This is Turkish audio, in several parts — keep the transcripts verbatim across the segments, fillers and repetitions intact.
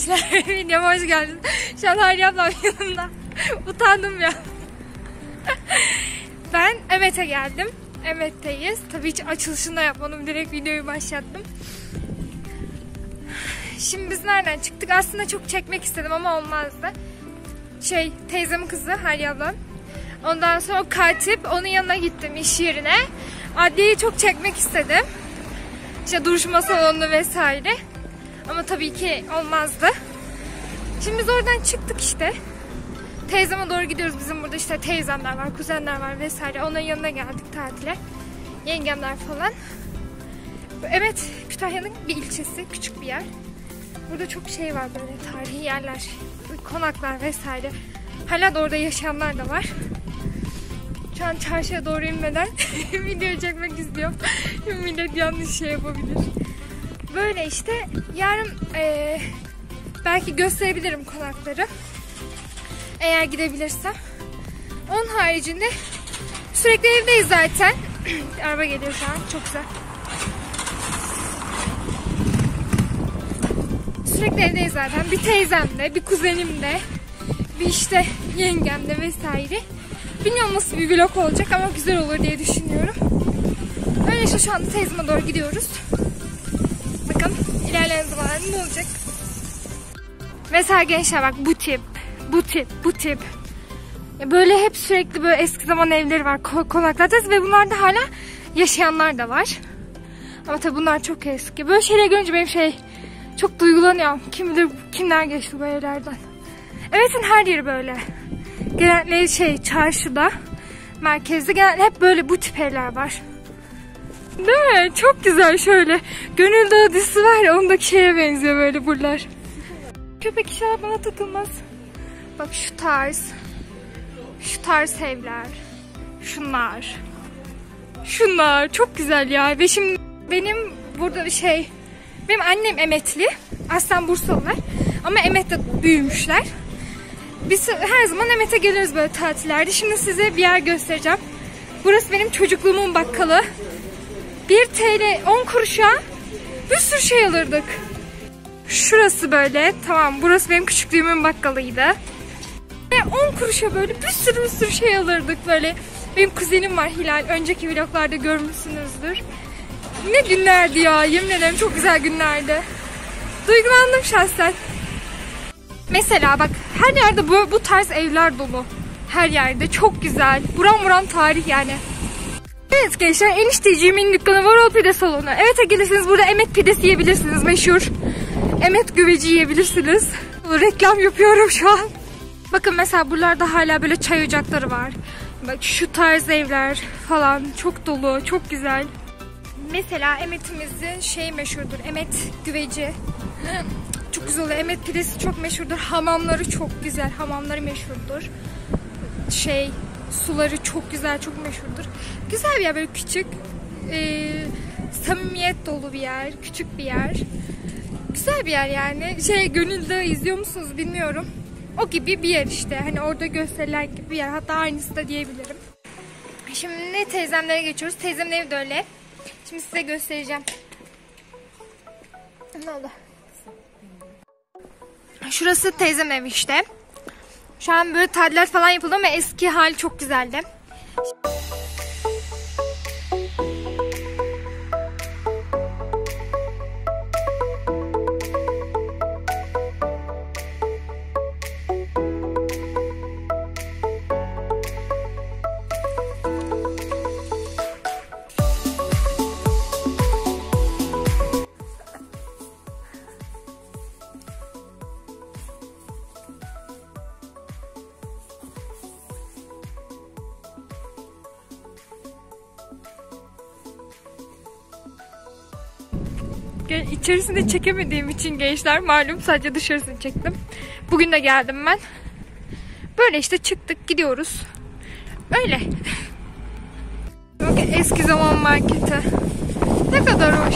gençler, videoma hoş geldiniz. Şu an Hayriye ablam yanımda. Utandım ya. Ben Emet'e geldim. Emet'teyiz. Tabii hiç açılışını da yapmadım. Direkt videoyu başlattım. Şimdi biz nereden çıktık? Aslında çok çekmek istedim ama olmazdı. Şey, teyzemin kızı Hayriye ablam. Ondan sonra o katip, onun yanına gittim iş yerine. Adliyeyi çok çekmek istedim. İşte duruşma salonunu vesaire. Ama tabii ki olmazdı. Şimdi biz oradan çıktık işte. Teyzeme doğru gidiyoruz. Bizim burada işte teyzemler var, kuzenler var vesaire. Onların yanına geldik tatile. Yengemler falan. Evet, Kütahya'nın bir ilçesi, küçük bir yer. Burada çok şey var, böyle tarihi yerler, konaklar vesaire. Hala da orada yaşayanlar da var. Şu an çarşıya doğru inmeden video çekmek istiyorum. Millet yanlış şey yapabilir. Böyle işte yarın e, belki gösterebilirim konakları. Eğer gidebilirsem. Onun haricinde sürekli evdeyiz zaten. Araba geliyor şu an. Çok güzel. Sürekli evdeyiz zaten. Bir teyzemle, bir kuzenimle, bir işte yengemle vesaire. Bilmiyorum nasıl bir vlog olacak ama güzel olur diye düşünüyorum. Öyle işte şu anda teyzeme doğru gidiyoruz. Bakalım ilerleyen zamanlarda ne olacak. Mesela gençler bak, bu tip, bu tip, bu tip. Böyle hep sürekli böyle eski zaman evleri var, konaklardayız ve bunlarda hala yaşayanlar da var. Ama tabi bunlar çok eski. Böyle şeyleri görünce benim şey çok duygulanıyorum. Kim bilir kimler geçti bu evlerden. Evet'in her yeri böyle. Genellikle şey çarşıda, merkezde genellikle hep böyle bu tip evler var. Değil mi? Çok güzel şöyle. Gönül Dağı dizisi var ya, ondaki şeye benziyor böyle buralar. Köpek inşallah bana takılmaz. Bak şu tarz. Şu tarz evler. Şunlar. Şunlar. Çok güzel ya. Ve şimdi benim burada bir şey. Benim annem Emetli. Aslen Bursalılar. Ama Emet'te büyümüşler. Biz her zaman Emet'e geliriz böyle tatillerde. Şimdi size bir yer göstereceğim. Burası benim çocukluğumun bakkalı. bir TL on kuruşa bir sürü şey alırdık. Şurası böyle. Tamam, burası benim küçüklüğümün bakkalıydı. Ve on kuruşa böyle bir sürü bir sürü şey alırdık böyle. Benim kuzenim var Hilal. Önceki vloglarda görmüşsünüzdür. Ne günlerdi ya. Yemin ederim çok güzel günlerdi. Duygulandım şahsen. Mesela bak, her yerde bu, bu tarz evler dolu. Her yerde çok güzel. Buram buram tarih yani. Evet gençler, enişteciğimin dükkanı var, o pide salonu. Evet'e gelirseniz burada Emet pidesi yiyebilirsiniz, meşhur. Emet güveci yiyebilirsiniz. Reklam yapıyorum şu an. Bakın mesela buralarda hala böyle çay ocakları var. Bak şu tarz evler falan çok dolu, çok güzel. Mesela Emet'imizin şey meşhurdur, Emet güveci. Çok güzel oluyor. Emet pidesi çok meşhurdur. Hamamları çok güzel. Hamamları meşhurdur. Şey, suları çok güzel, çok meşhurdur. Güzel bir yer, böyle küçük. E, samimiyet dolu bir yer. Küçük bir yer. Güzel bir yer yani. Şey, Gönül Dağı izliyor musunuz bilmiyorum. O gibi bir yer işte. Hani orada gösterilen gibi bir yer. Hatta aynısı da diyebilirim. Şimdi teyzemlere geçiyoruz. Teyzemin evi de öyle. Şimdi size göstereceğim. Ne oldu? Şurası teyzem evi işte. Şu an böyle tadilat falan yapıldı ama eski hali çok güzeldi. İçerisinde çekemediğim için gençler, malum sadece dışarısını çektim. Bugün de geldim ben. Böyle işte çıktık, gidiyoruz. Öyle. Bakın eski zaman marketi. Ne kadar hoş.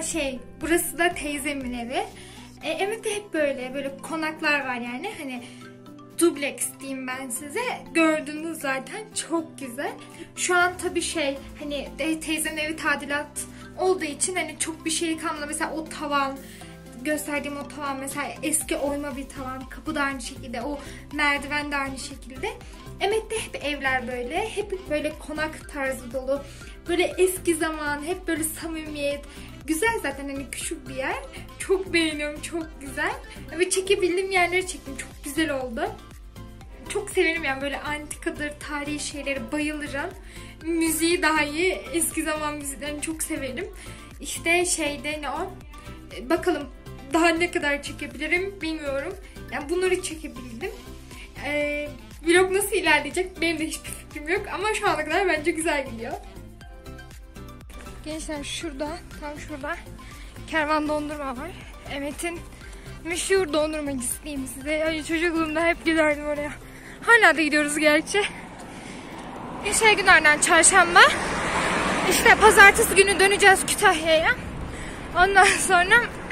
şey, burası da teyzemin evi. E, Emek'te hep böyle böyle konaklar var yani. Hani dubleks diyeyim ben size. Gördünüz zaten, çok güzel. Şu an tabii şey, hani teyzemin evi tadilat olduğu için hani çok bir şey kalmadı. Mesela o tavan, gösterdiğim o tavan mesela eski oyma bir tavan. Kapı da aynı şekilde. O merdiven de aynı şekilde. Emek'te hep evler böyle. Hep böyle konak tarzı dolu. Böyle eski zaman, hep böyle samimiyet. Güzel zaten, hani küçük bir yer. Çok beğeniyorum, çok güzel. Ve çekebildiğim yerleri çektim. Çok güzel oldu. Çok severim yani böyle antikadır, tarihi şeyleri bayılırım. Müziği daha iyi. Eski zaman müziklerini çok severim. İşte şeyde ne o? Bakalım daha ne kadar çekebilirim bilmiyorum. Yani bunları çekebildim. Ee, vlog nasıl ilerleyecek benim de hiçbir fikrim yok. Ama şu ana kadar bence güzel gidiyor. Gençler şurada, tam şurada kervan dondurma var. Emet'in meşhur dondurmacısı diyeyim size. Yani çocukluğumda hep giderdim oraya. Hala da gidiyoruz gerçi. Şey günlerden çarşamba. İşte pazartesi günü döneceğiz Kütahya'ya. Ondan sonra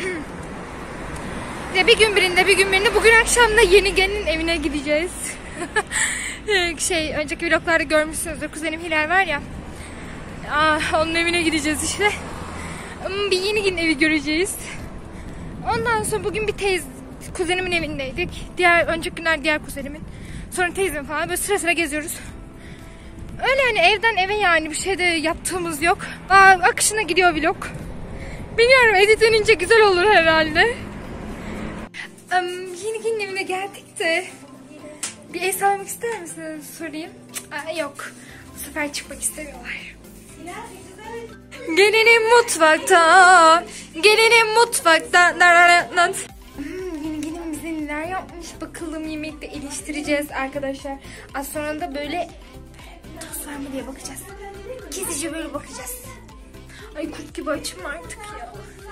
ya bir gün birinde bir gün birinde bugün akşam da yeni gelinin evine gideceğiz. Şey önceki vloglarda görmüşsünüzdür. Kuzenim Hilal var ya. Aa, onun evine gideceğiz işte. Bir yeni gelin evi göreceğiz. Ondan sonra bugün bir teyz kuzenimin evindeydik. Diğer önceki günler diğer kuzenimin. Sonra teyzemin falan böyle sıra sıra geziyoruz. Öyle yani evden eve yani bir şey de yaptığımız yok. Aa, akışına gidiyor vlog. Bilmiyorum, editlenince güzel olur herhalde. Um, yeni gelin evine geldik de bir el salmak ister misiniz sorayım? Aa, yok. Bu sefer çıkmak istemiyorlar. Gelinim mutfakta, gelinim mutfakta. Hmm, yeni gelin bize neler yapmış bakalım, yemekte eleştireceğiz arkadaşlar. Az sonra da böyle toz var mı diye bakacağız. Gizlice böyle bakacağız. Ay kurt gibi açım artık ya.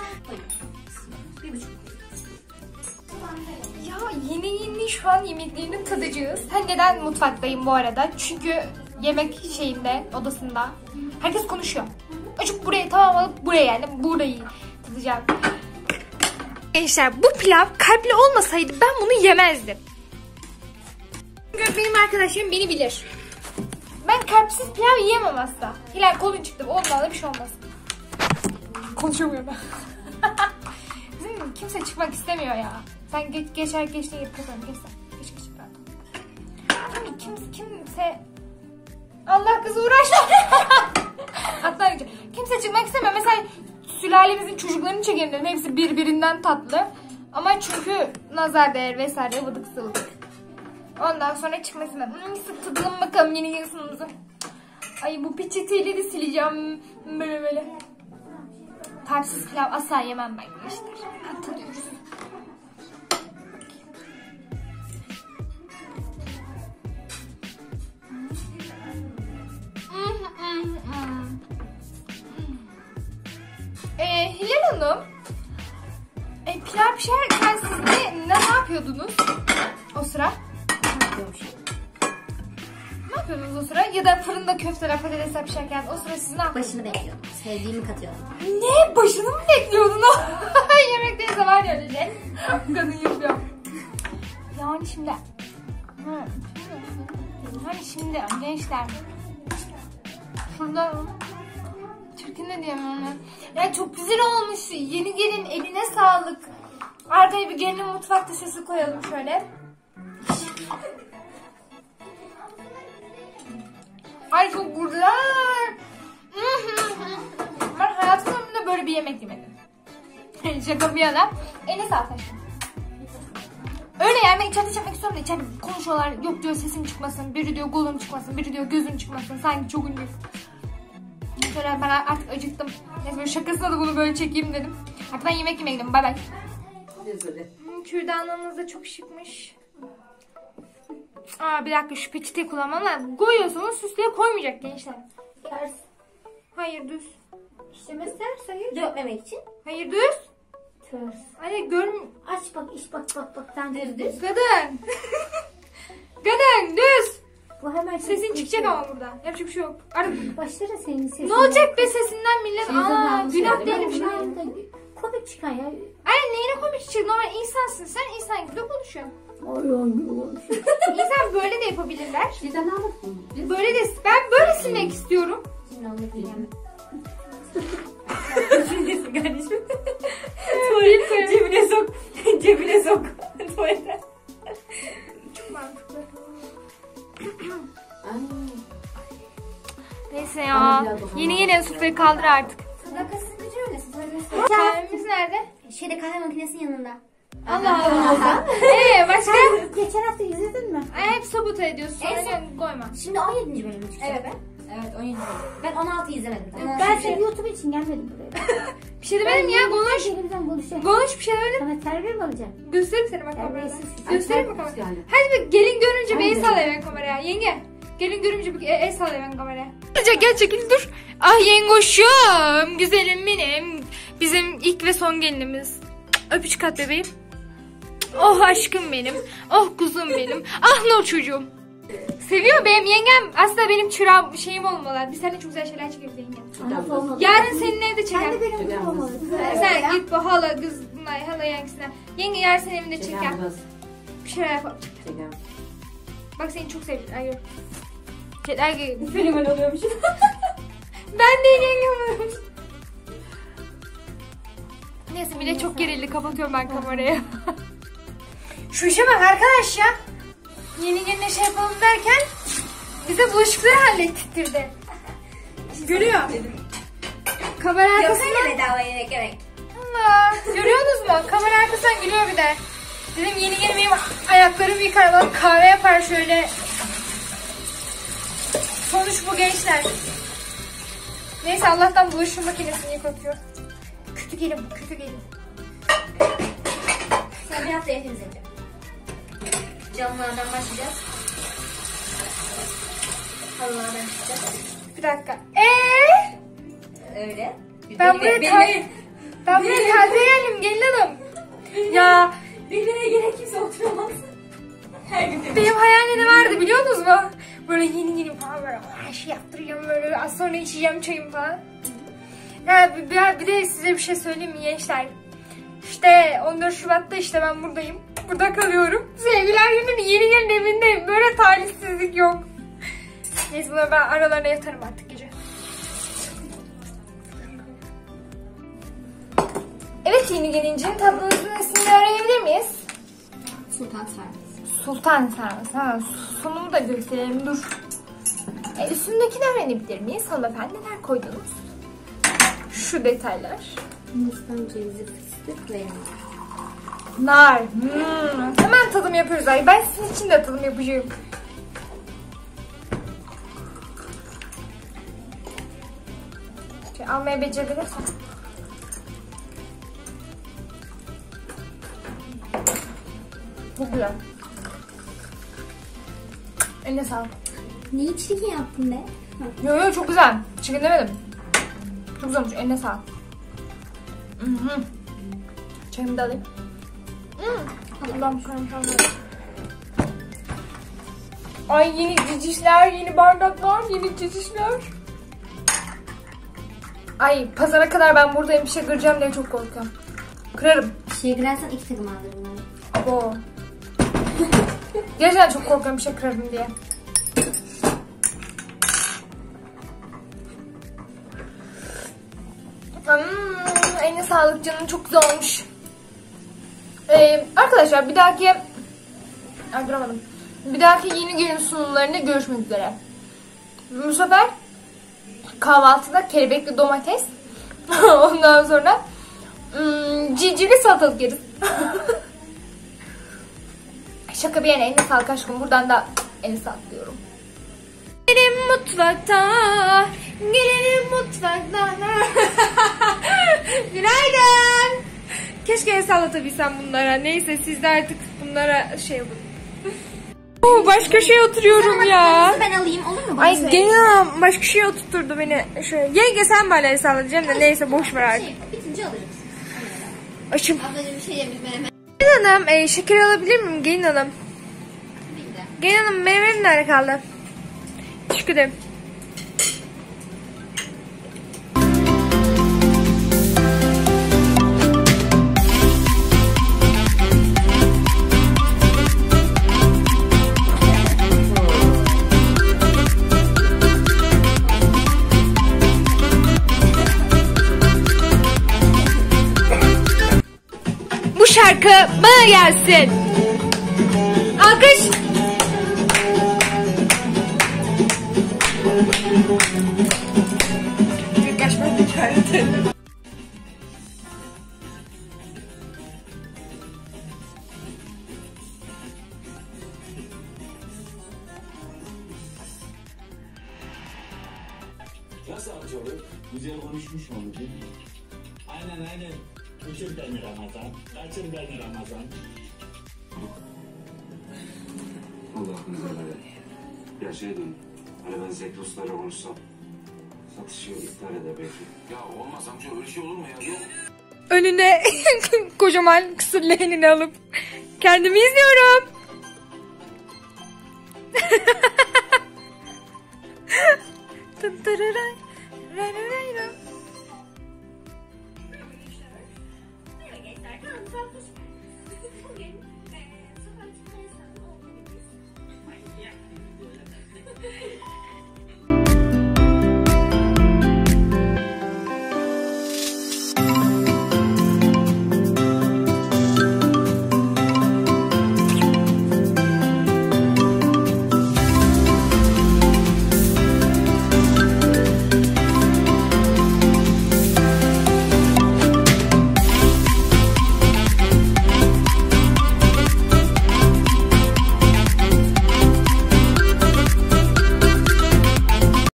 Ya yeni yeni şu an yemeklerini tadacağız. Ben neden mutfaktayım bu arada? Çünkü yemek şeyinde, odasında herkes konuşuyor. Açık buraya tamam alıp buraya geldim. Burayı tadacağım. Gençler bu pilav kalpli olmasaydı ben bunu yemezdim. Benim arkadaşlarım beni bilir. Ben kalpsiz pilav yiyemem asla. Hilal kolun çıktı. Ondan da bir şey olmaz. Konuşamıyorum ben. Bizim kimse çıkmak istemiyor ya. Sen geç, geçer geçtiğin gibi kapatalım. Geç sen. Geç geç. Kim, kimse, kimse... Allah kızı uğraştı. Atlar geçiyor. Kimse çıkmak istemiyor. Mesela sülalemizin çocuklarını çekelim dedim. Hepsi birbirinden tatlı. Ama çünkü nazar değer vesaire vıdık sıvıdık. Ondan sonra çıkmasın. Hmm, sık tadalım bakalım yeni yıl sunumuzu. Ay bu peçeteyle de sileceğim. Böyle böyle. Kalpsiz pilav asla yemem ben gençler. Hadi tadıyoruz. Ee, Hilal Hanım, e, pilav pişerken siz ne, ne, ne yapıyordunuz o sıra? Ne yapıyormuşum? Ne yapıyordunuz o sıra? Ya da fırında köfteler, patatesler pişerken o sıra siz ne yapıyordunuz? Başını bekliyordum. Sevdiğimi katıyordum. Ne? Başını mı bekliyordun? Yemekteyse var ya öyle şey. Kadın yapıyor. Yani şimdi... Hani şimdi gençler... Şurada... Türk'ün ne diyeyim ona? Ya çok güzel olmuş. Yeni gelin eline sağlık. Arkaya bir gelin mutfakta sesi koyalım şöyle. Ay çok güzel. Ben hayatımda böyle bir yemek yemedim. Şaka bir yana. Eline sağlık aşkım. Öyle yani ben içeride çekmek istiyorum da içeride konuşuyorlar. Yok diyor sesim çıkmasın. Biri diyor golüm çıkmasın. Biri diyor gözüm çıkmasın. Sanki çok ünlü. Şöyle ben artık acıktım. Neyse böyle şakasına da bunu böyle çekeyim dedim. Artık ben yemek yemeye gidiyorum. Bay bay. Hmm, kürdanlarınız da çok şıkmış. Aa bir dakika şu peçeteyi kullanmam lazım. Koyuyorsunuz süslüye koymayacak gençler. Ters. Hayır düz. İşlemesi ters hayır. Dökmemek için. Hayır düz. Ters. Hayır görm... Aç bak iş bak bak bak. Sen düz düz. Kadın. Kadın düz. Bu hemen Sesin çıkacak ama burada. Yapacak bir şey yok. Artık Başlara senin sesin. ne olacak be sesinden millet? Aa, günah değil bir şey. Komik çıkan ya. Ay neyine komik çıkacak? Normal insansın sen. İnsan gibi de konuşuyorsun. Ayol gibi konuşuyor. İnsan böyle de yapabilirler. Sizden ne alırsın? Böyle de ben böyle silmek istiyorum. Şimdi anlatacağım. Düşüncesin kardeşim. Tuvalet cebine sok. Cebine sok. Tuvalete. Çok mantıklı. Ay. Neyse ya. Yeni yeni sufayı kaldır artık. Sadaka sıkıcı öylesin. Kahvemiz nerede? Şeyde kahve makinesinin yanında. Allah Allah. Eee başka? Geçen hafta izledin mi? Ay, hep sabote ediyorsun. Sonra En sen koyma. Şimdi on yedinci bölüm çıkacak. Evet. Evet on yedi. Ben on altıyı izlemedim. Ben Ben şey- seni YouTube için gelmedim buraya. Bir şey demedim ya, konuş. Televizyon konuşuyor. Konuş, bir şey demedim. Sana terbiye mi alacağım? Göstereyim seni bak kamerada. Terbiyesiz. Göstereyim mi kamerada? Hadi bir gelin görünce bir el sallayın kameraya. Yenge. Gelin görünce bir el sallayın kameraya. Gel gel çekil dur. Ah yengoşum. Güzelim benim. Bizim ilk ve son gelinimiz. Öpücük at bebeğim. Oh aşkım benim. Oh kuzum benim. Ah no çocuğum. Seviyor benim yengem. Aslında benim çırağım şeyim olmalı. Biz seninle çok güzel şeyler çekeriz yengem. Anası olmadı. Yarın senin evde çeker. Sen de benim kızım olmalı. Sen git bu hala kız hala yengisine. Yenge yer senin evinde çeker. Bir şeyler yapalım. Bak seni çok sevdim. Ay yok. Çeker gibi. Fenomen oluyormuşum. Ben de yengem olmuş. Neyse bile çok gerildi. Kapatıyorum ben kamerayı. Şu işe bak arkadaş ya. Yeni yeni şey yapalım derken bize bulaşıkları hallettirdi. Görüyor. Kamera arkasından. bedava yemek yemek. Allah. Görüyorsunuz mu? Kamera arkasından gülüyor bir de. Dedim yeni yeni benim ayaklarım yıkar. Bak kahve yapar şöyle. Sonuç bu gençler. Neyse Allah'tan bulaşık makinesini yıkatıyor. Kötü gelin bu, kötü gelin. Sen bir hafta temizleyeceğim. Camlardan başlayacağız. Halılardan çıkacağız. Bir dakika. Eee? Öyle. Ben buraya Benim- Ben buraya taze geldim gelin hanım. Ya Birbirine gerek kimse oturamaz. Her gün benim hayalimde ne vardı biliyor musunuz mu? Böyle yeni yeni falan böyle her şey yaptıracağım böyle az sonra içeceğim çayım falan. Ya bir, bir, bir de size bir şey söyleyeyim mi gençler? İşte on dört Şubat'ta işte ben buradayım. Burada kalıyorum. Sevgiler gününün yeni gelin evindeyim. Böyle talihsizlik yok. Neyse bunları ben aralarına yatarım artık gece. Evet yeni gelincinin tatlınızın ismini öğrenebilir miyiz? Sultan Sarması. Sultan sarması. Ha, sunumu da gösterelim dur. E, üstündekini öğrenebilir miyiz? Hanımefendi neler koydunuz? Şu detaylar. Hindistan cevizi, fıstık ve Nar. Hmm. Hemen tadım yapıyoruz. Ay, ben sizin için de tadım yapacağım. Şey, almaya becerebilirsem. Çok güzel. Eline sağlık. Neyi çirkin yaptın be? Yo yo çok güzel. Çirkin demedim. Çok güzel olmuş. Eline sağlık. Hı hı. Çayımı da alayım. Hmm. Allah'ım kanım kanım. Ay yeni cicişler, yeni bardaklar, yeni cicişler. Ay pazara kadar ben buradayım bir şey kıracağım diye çok korkuyorum. Kırarım. Bir şeye girersen iki takım alır bunları. Abo. Gerçekten çok korkuyorum bir şey kırarım diye. Hmm, eline sağlık canım çok güzel olmuş. Ee, arkadaşlar bir dahaki Ay, duramadım. Bir dahaki yeni gelin sunumlarında görüşmek üzere. Bu sefer kahvaltıda kelebekli domates. Ondan sonra hmm, civcivli salatalık yeriz. Şaka bir yana eline sağlık aşkım. Buradan da eline sağlık diyorum. Gelelim mutfakta. Gelelim mutfakta. Günaydın. Keşke el sallatabilsem bunlara. Neyse siz de artık bunlara şey yapın. Oo, başka şey oturuyorum ya. Ben alayım olur mu? Ay gene başka şey oturtturdu beni. Şöyle. Yenge sen bana el sallatacaksın da neyse boş ver artık. Şey, bitince alırız. Açım. Ablacığım bir şey yemiş menemen. Gelin hanım e, şeker alabilir miyim gelin hanım? Bir de. Gelin hanım meyvelerim nerede kaldı? Teşekkür ederim. Bu şarkı bana gelsin. Alkış. Kaçmak hikayesi. Nasıl amcaoğlu? Güzel konuşmuş mu bugün? Aynen aynen. Kaçır beni Ramazan. Kaçır beni Ramazan. Allah'ım böyle. Ya şey diyeyim, hani ben Zekrus'lara konuşsam, satışı iptal eder belki. Ya olmaz amca, öyle şey olur mu ya? Yok. Önüne kocaman kısır leğenini alıp kendimi izliyorum. Tıntırıray, rararayra.